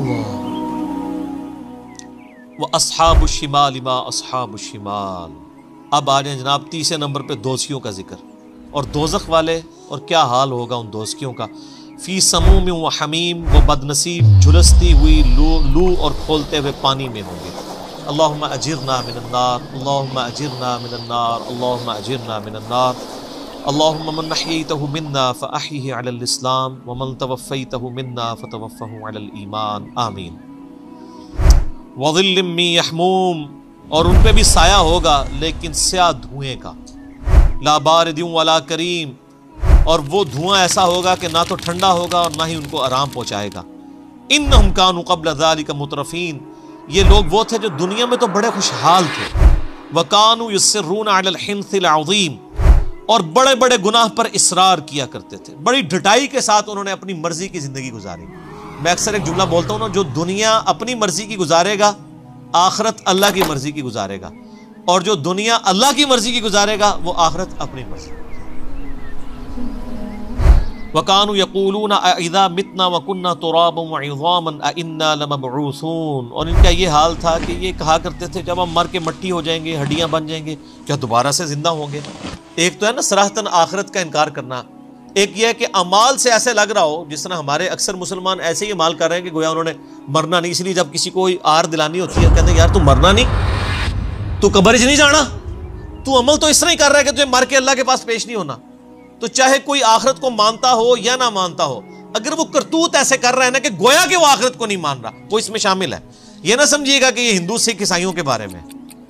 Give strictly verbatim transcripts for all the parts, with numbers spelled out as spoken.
वो अस्हाबु शिमाल मा अस्हाबु शिमाल। अब आ जाए जनाब तीसरे नंबर पे दोस्तियों का जिक्र, और दोजख वाले और क्या हाल होगा उन दोस्तियों का। फी समूम व हमीम, वो बदनसीब झुलसती हुई लू लू और खोलते हुए पानी में होंगे। अल्लाहुम्मा अजिरना मिनन नार, अल्लाहुम्मा अजिरना मिनन नार, अल्लाहुम्मा अजिरना मिनन नार। अल्लाहुम्मा मन अहयैतहु मिन्ना फअहयिहि अलल इस्लाम व मन तवफ़्फ़ैतहु मिन्ना फतवफ़्फ़हु अलल ईमान, आमीन। वज़िल्लिम मिन यहमूम, और उन पे भी साया होगा लेकिन स्याह धुएं का। ला बारिदिन वला करीम, और वो धुआं ऐसा होगा कि ना तो ठंडा होगा और ना ही उनको आराम पहुंचाएगा। इन्नहुम कानू क़ब्ल ज़ालिका मुतरफ़ीन, ये लोग वो थे जो दुनिया में तो बड़े खुशहाल थे। व कानू युस्सिरून अलल हिन्सिल अज़ीम, और बड़े बड़े गुनाह पर इसरार किया करते थे। बड़ी ढिठाई के साथ उन्होंने अपनी मर्जी की जिंदगी गुजारी। मैं अक्सर एक जुमला बोलता हूँ ना, जो दुनिया अपनी मर्जी की गुजारेगा, आखिरत अल्लाह की मर्जी की गुजारेगा, और जो दुनिया अल्लाह की मर्जी की गुजारेगा वो आखिरत अपनी मर्जी। वकानु यक़ूलून अइज़ा मितना व कुन्ना तुराबन व इज़ामन अइन्ना लमबऊसून, और इनका ये हाल था कि ये कहा करते थे जब हम मर के मट्टी हो जाएंगे, हड्डियां बन जाएंगे, क्या दोबारा से जिंदा होंगे। एक तो है ना सराहतन आखिरत का इनकार करना, एक ये है कि अमाल से ऐसे लग रहा हो जिस तरह हमारे अक्सर मुसलमान ऐसे ही अमाल कर रहे हैं कि गोया उन्होंने मरना नहीं, इसलिए जब किसी को आर दिलानी होती है कहते हैं यार तू मरना नहीं, तू कब्र च नहीं जाना, तू अमल तो इस तरह ही कर रहा है कि तुझे मर के अल्लाह के पास पेश नहीं होना। तो चाहे कोई आखिरत को मानता हो या ना मानता हो, अगर वो करतूत ऐसे कर रहा है ना कि गोया कि वो आखिरत को नहीं मान रहा, वो इसमें शामिल है। ये ना समझिएगा कि ये हिंदू सिख ईसाइयों के बारे में।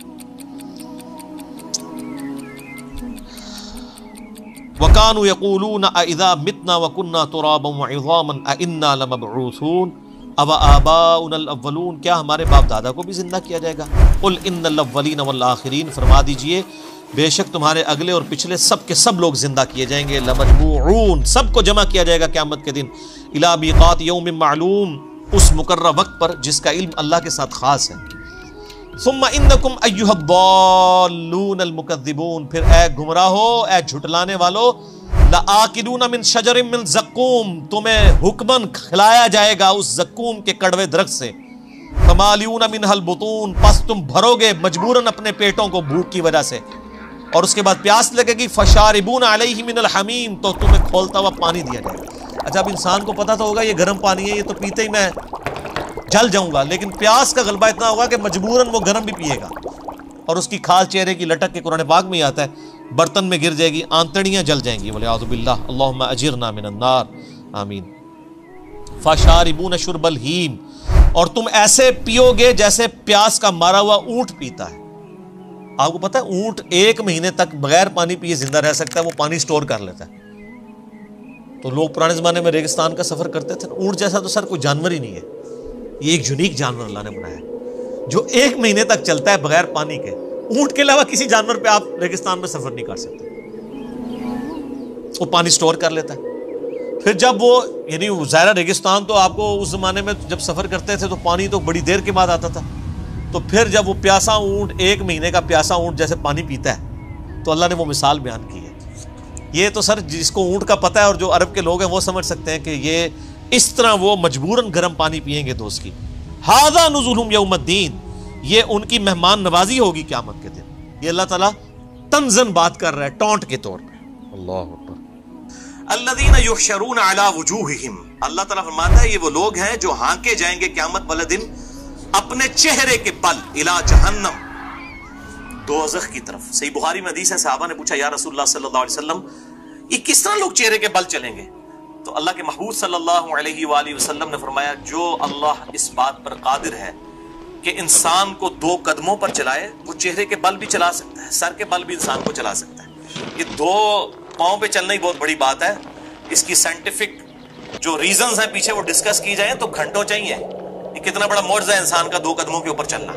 वकानु यक़ूलून अइज़ा मितना व कुन्ना तुराबन व इज़ामन अइन्ना लमबऊसून अव आबाउनल अव्वलून, क्या हमारे बाप दादा को भी जिंदा किया जाएगा। कुल इन्नल अव्वलीन वल आखिरीन, फरमा दीजिए बेशक तुम्हारे अगले और पिछले सब के सब लोग जिंदा किए जाएंगे। लमजमूऊन, सबको जमा किया जाएगा क़यामत के दिन। इला बीक़ात यौमिन मालूम, उस मुकर्रर वक्त पर जिसका इल्म अल्लाह के साथ खास है। सुम्मा इन्नकुम अय्युहद्दाल्लूनल मुकज़्ज़िबून, फिर ए गुमराहो, ए झुटलाने वालो, लआकिलून मिन शजरिन मिन ज़क्कूम, तुम्हें हुक्मन खिलाया जाएगा उस ज़क्कूम के कड़वे दरख्त से। फमालियून मिनहल बुतून, पस तुम भरोगे मजबूरन अपने पेटों को भूख की वजह से, और उसके बाद प्यास लगेगी। फशारिबून अलैहि मिनल हमीम, तो तुम्हें खोलता हुआ पानी दिया जाएगा। अच्छा, अब इंसान को पता तो होगा ये गर्म पानी है, ये तो पीते ही मैं जल जाऊंगा, लेकिन प्यास का गलबा इतना होगा कि मजबूरन वो गर्म भी पिएगा, और उसकी खाल चेहरे की लटक के कुरान पाक में ही आता है, बर्तन में गिर जाएगी, आंतड़ियां जल जाएंगी। वलियाज़ु बिल्लाह, अल्लाहुम्मा अजिरना मिनन नार, आमीन। फशारिबून शुरबल हीम, और तुम ऐसे पियोगे जैसे प्यास का मारा हुआ ऊंट पीता है। आपको पता है ऊंट एक महीने तक बगैर पानी पिए जिंदा रह सकता है, वो पानी स्टोर कर लेता है। तो लोग पुराने जमाने में रेगिस्तान का सफर करते थे, ऊंट जैसा तो सर कोई जानवर ही नहीं है, ये एक यूनिक जानवर अल्लाह ने बनाया जो एक महीने तक चलता है बगैर पानी के। ऊंट के अलावा किसी जानवर पे आप रेगिस्तान में सफर नहीं कर सकते, वो पानी स्टोर कर लेता है। फिर जब वो यानी ज़ाहिर रेगिस्तान तो आपको उस जमाने में जब सफर करते थे तो पानी तो बड़ी देर के बाद आता था, तो फिर जब वो प्यासा ऊंट एक महीने का प्यासा ऊंट जैसे पानी पीता है, तो अल्लाह ने वो मिसाल बयान की है। ये तो सर जिसको ऊंट का पता है और जो अरब के लोग हैं वो समझ सकते हैं कि ये इस तरह वो मजबूरन गर्म पानी पिएंगे दोस्त की। हाज़ा नुज़ुलुहुम यौमद्दीन, ये उनकी मेहमान नवाजी होगी क़यामत के दिन। ये अल्लाह ताला तंज़न बात कर रहा है, टॉन्ट के तौर पर। अल्लाह अकबर। अल्लज़ीना युहशरून अला वुजूहिहिम, अल्लाह ताला फरमाता है ये वो लोग हैं जो हांके जाएंगे क़यामत वाले दिन अपने चेहरे के बल इला जहन्नम, दोज़ख की तरफ। सही बुखारी में हदीस है, सहाबा ने पूछा या रसूलुल्लाह सल्लल्लाहु अलैहि वसल्लम ये किस तरह लोग चेहरे के बल चलेंगे? तो अल्लाह के महबूब सल्लल्लाहु अलैहि वसल्लम ने फरमाया जो अल्लाह इस बात पर कादिर है कि इंसान को दो कदमों पर चलाए, वो चेहरे के बल भी चला सकता है, सर के बल भी इंसान को चला सकता है। ये दो पाँव पे चलना ही बहुत बड़ी बात है। इसकी साइंटिफिक जो रीजंस हैं पीछे वो डिस्कस की जाए तो घंटों चाहिए। ये कितना बड़ा मौजज़ा है इंसान का दो कदमों के ऊपर चलना।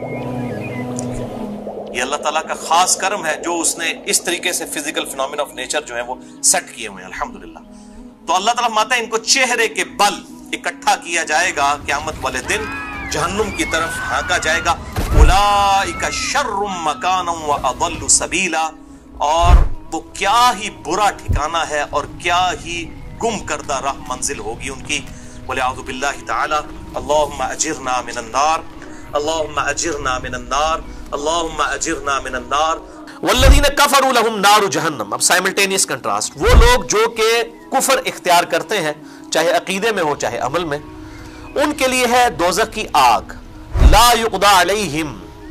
ये अल्लाह ताला का खास कर्म है जो उसने इस तरीके से फिजिकल फिनोमेना ऑफ नेचर जो है वो सेट किए हुए हैं, अल्हम्दुलिल्लाह। तो अल्लाह ताला माता है इनको चेहरे के बल इकट्ठा किया जाएगा क़यामत वाले दिन, जहन्नुम की तरफ हाँका जाएगा। उलाइका शर्रुम मकानम व अदल्लु सबीला, और वो क्या ही बुरा ठिकाना है और क्या ही गुम करदा राह मंजिल होगी उनकी। वलियाउज़ु बिल्लाहि ताला। अल्लाहुम्मा अजिरना मिनन नार, अल्लाहुम्मा अजिरना मिनन नार, अल्लाहुम्मा अजिरना मिनन नार। वल्लज़ीना कफ़रू लहुम नारु जहन्नम। अब साइमल्टेनियस कंट्रास्ट, वो लोग जो कि कुफर इख्तियार करते हैं, चाहे अकीदे में हो चाहे अमल में, उनके लिए है दोज़ख की आग। ला युक़दा अलैहिम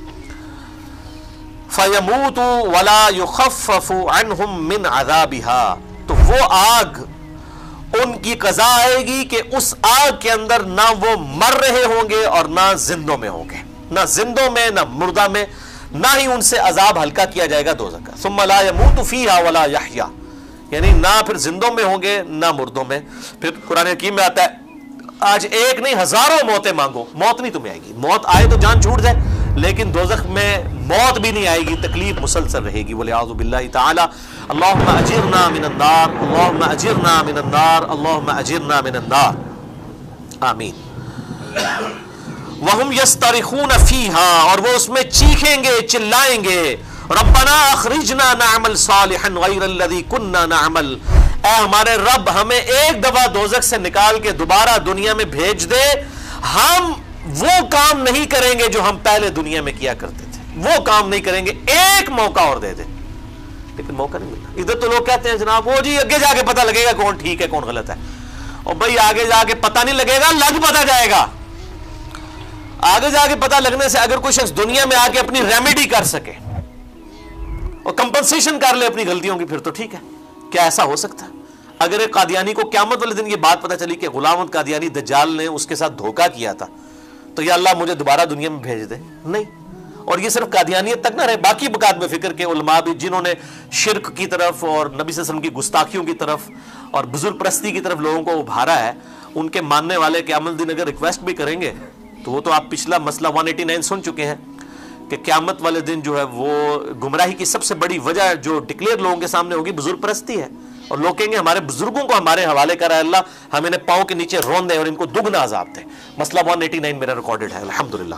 फयमूतु वला युख़फ़फ़ु अन्हुम मिन अज़ाबिहा। तो वो आग उनकी कज़ा आएगी कि उस आग के अंदर ना वो मर रहे होंगे और ना जिंदों में होंगे, ना जिंदों में ना मुर्दा में, ना ही उनसे अजाब हल्का किया जाएगा दोज़ख का। सुम्मा ला यमूतु फ़ीहा वला यहया, यानी ना फिर जिंदों में होंगे ना मुर्दों में। फिर कुरान हकीम में आता है, आज एक नहीं हजारों मौतें मांगो, मौत नहीं तुम्हें आएगी। मौत आए तो जान छूट जाए, लेकिन दोज़ख में मौत भी नहीं आएगी, तकलीफ मुसलसल रहेगी। वलियाउज़ु बिल्लाहि ताला। अल्लाहुम्मा अजिरना मिनन नार, अल्लाहुम्मा अजिरना मिनन नार, अल्लाहुम्मा अजिरना मिनन नार। आमीन। वहुम यस्तरिखून फीहा, और वो उसमें चीखेंगे चिल्लाएंगे, रब्बना अखरिजना नअमल सालिहन गैरल्लज़ी कुन्ना नअमल। ऐ हमारे रब, हमें एक दफा दोज़ख से निकाल के दोबारा दुनिया में भेज दे, हम वो काम नहीं करेंगे जो हम पहले दुनिया में किया करते थे, वो काम नहीं करेंगे, एक मौका और दे दे। लेकिन मौका नहीं मिला। इधर तो लोग कहते हैं जनाब वो जी आगे जाके पता लगेगा कौन ठीक है कौन गलत है। और भाई आगे जाके पता नहीं लगेगा, लग पता जाएगा। आगे जाके पता लगने से अगर कोई शख्स दुनिया में आके अपनी रेमेडी कर सके और कंपनसेशन कर ले अपनी गलतियों की, फिर तो ठीक है। क्या ऐसा हो सकता है? अगर एक कादियानी को क़यामत वाले दिन ये बात पता चली कि गुलाम अहमद कादियानी दज्जाल ने उसके साथ धोखा किया था, तो या अल्लाह मुझे दोबारा दुनिया में भेज दे, नहीं। और ये सिर्फ कादियानियत तक ना रहे, बाकी बकात में फिक्र के उलमा भी जिन्होंने शिरक की तरफ और नबी सल्लल्लाहु अलैहि वसल्लम की गुस्ताखियों की तरफ और बुजुर्ग परस्ती की तरफ लोगों को उभारा है, उनके मानने वाले क़यामत दिन अगर रिक्वेस्ट भी करेंगे तो वो तो आप पिछला मसला एक सौ नवासी सुन चुके हैं कि क़यामत वाले दिन जो है वो गुमराही की सबसे बड़ी वजह जो डिक्लेयर लोगों के सामने होगी बुजुर्ग परस्ती है। और लोग कहेंगे हमारे बुजुर्गों को हमारे हवाले करा अल्लाह, हम इन्हें पाँव के नीचे रोन दे और इनको दुगना अजाब दे। मसला एक सौ नवासी मेरा रिकॉर्डेड है अल्हम्दुलिल्लाह।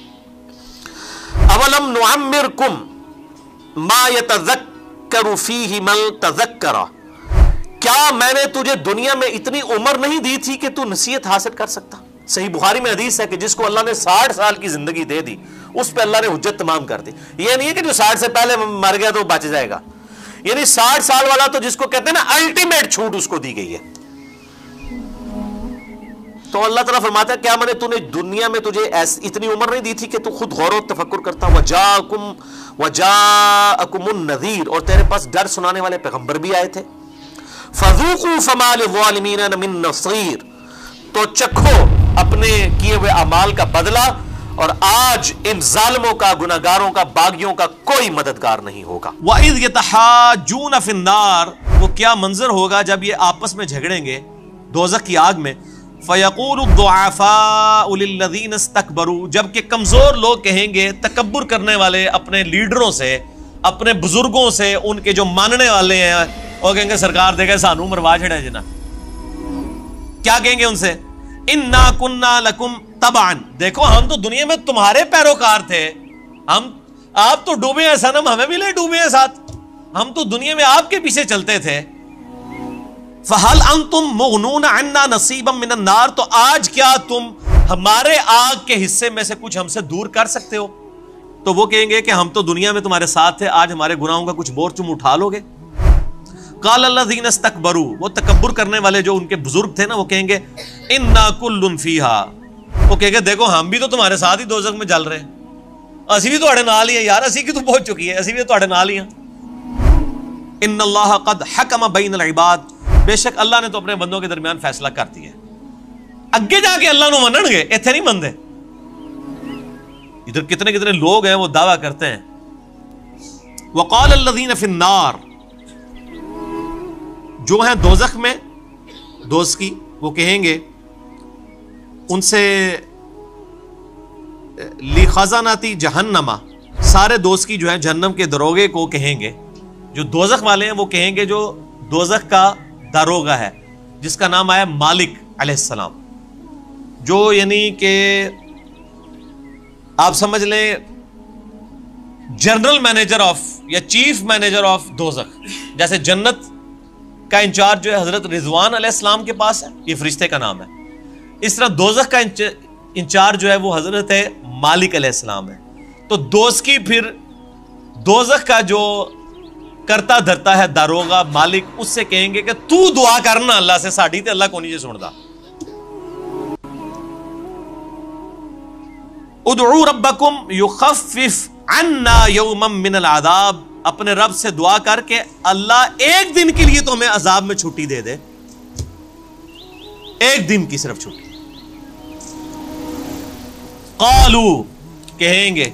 अवलम नुअम्मिरकुम मा यतज़क्करु फीहि मन तज़क्करा। क्या मैंने तुझे दुनिया में इतनी उम्र नहीं दी थी कि तू नसीहत हासिल कर सकता? सही बुखारी में हदीस है कि जिसको अल्लाह ने साठ साल की जिंदगी दे दी, उस पर अल्लाह ने हुज्जत तमाम कर दी। यह नहीं है कि जो साठ से पहले मर गया तो बच जाएगा, यानी साठ साल वाला तो जिसको कहते हैं ना अल्टीमेट छूट उसको दी गई है। तो अल्लाह ताला फरमाता है क्या मैंने तूने दुनिया में तुझे ऐसी इतनी उम्र नहीं दी थी कि तू खुद गौर और तफक्कुर करता? वजाकुम वजाअकुमुन नज़ीर, और तेरे पास डर सुनाने वाले पैगंबर भी आए थे। फज़ूक़ू फमा लिज़्ज़ालिमीन मिन नसीर, तो चखो अपने किए हुए अमाल का बदला, और आज इन जालिमों का गुनाहगारों का बागियों का कोई मददगार नहीं होगा। वइज़ यतहाजून फिन्नार, वो क्या मंजर होगा जब ये आपस में झगड़ेंगे दोज़ख की आग में। फ़यक़ूलु दुआफ़ाउ लिल्लज़ीना इस्तकबरू, जबकि कमजोर लोग कहेंगे, तकब्बुर करने वाले अपने लीडरों से, अपने बुजुर्गों से, उनके जो मानने वाले हैं, वो कहेंगे सरकार देखे सानू मरवा छड़े जना। क्या कहेंगे उनसे? इन्ना कुन्ना लकुम तबान, देखो हम तो दुनिया में तुम्हारे पैरोकार थे, हम आप तो डूबे हैं सनम, हमें भी ले डूबे हैं साथ, हम तो दुनिया में आपके पीछे चलते थे। फहल अंतुम मुगनून अन्ना नसीबम मिनन नार, तो आज क्या तुम हमारे आग के हिस्से में से कुछ हमसे दूर कर सकते हो? तो वो कहेंगे कि हम तो दुनिया में तुम्हारे साथ थे, आज हमारे गुनाहों का कुछ बोझ तुम उठा लोगे। क़ाल लल्लज़ीना इस्तकबरू, वो तकब्बुर करने वाले जो उनके बुजुर्ग थे ना, वो कहेंगे इन्ना कुल्लुन फीहा, वो कहेंगे देखो हम भी तो तुम्हारे साथ ही दोज़ख में जल रहे हैं, असी भी तुम्हारे नाल ही है यार, असी की तो पहुंच चुकी है, असी भी तुम्हारे नाल ही हैं। इन्नल्लाह क़द हकम बैनल इबाद, बेशक अल्लाह ने तो अपने बंदों के दरमियान फैसला कर दिया। अगे जाके अल्लाह को मनणगे, इत्थे नहीं मनदे। इधर कितने कितने लोग हैं वो दावा करते हैं। वक़ाल अल्लज़ीना फिन्नार, जो हैं दोज़ख में दोस्त की, वो कहेंगे उनसे ली खज़ानाती जहन्नमा, सारे दोस्त की जो है जहन्नम के दरोगे को कहेंगे, जो दोज़ख वाले हैं वो कहेंगे जो दोज़ख का दारोगा है, जिसका नाम आया मालिक अलैहिस्सलाम, जो यानी कि आप समझ लें जनरल मैनेजर ऑफ या चीफ मैनेजर ऑफ दोज़ख। जैसे जन्नत का इंचार्ज जो है हजरत रिजवान अलैहिस्सलाम के पास है, ये फरिश्ते का नाम है, اس طرح دوزخ کا انچارج جو ہے وہ حضرت ہے مالک علیہ السلام ہے. تو دوزخی پھر دوزخ کا جو کرتا دھرتا ہے داروغہ مالک، اس سے کہیں گے کہ تو دعا کرنا اللہ سے، ساڑھی تے اللہ کو نہیں سنتا. ادعو ربکم یخفف عنا یوما من العذاب، اپنے رب سے دعا کر کے اللہ ایک دن کے لیے تو ہمیں عذاب میں چھٹی دے دے، ایک دن کی صرف چھٹی. قالو کہیں گے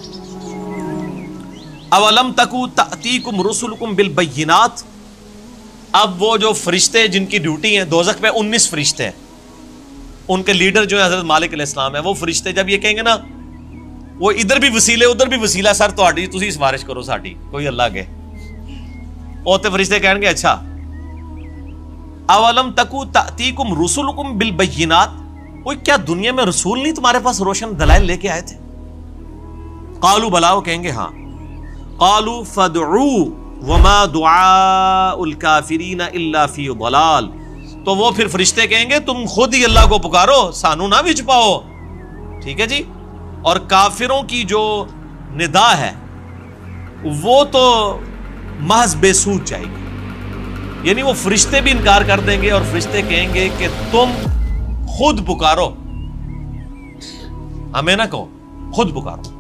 اولم تکو تأتیکم رسلکم بالبینات، اب وہ جو فرشتے جن کی ڈیوٹی ہیں دوزخ پہ انیس فرشتے ہیں، ان کے لیڈر جو ہے حضرت مالک علیہ السلام ہے، وہ فرشتے جب یہ کہیں گے نا، وہ ادھر بھی وسیلے ادھر بھی وسیلہ، سر تہاڈی تسی سفارش کرو ساڈی کوئی اللہ کے، اوتے فرشتے کہیں گے اچھا اولم تکو تأتیکم رسلکم بالبینات، وہ کیا دنیا میں رسول نہیں تمہارے پاس روشن دلائل لے کے آئے تھے؟ قالوا بلا، وہ کہیں گے ہاں. قالوا فادعوا وما دعاء الکافرین الا فی ضلال، تو وہ پھر فرشتے کہیں گے تم خود ہی اللہ کو پکارو، سانو نہ بھیج پاؤ. ٹھیک ہے جی. اور کافروں کی جو ندا ہے وہ تو محض بے سود جائے گی، یعنی وہ فرشتے بھی انکار کر دیں گے اور فرشتے کہیں گے کہ تم خود پکارو، ہمیں نہ کہو، خود پکارو.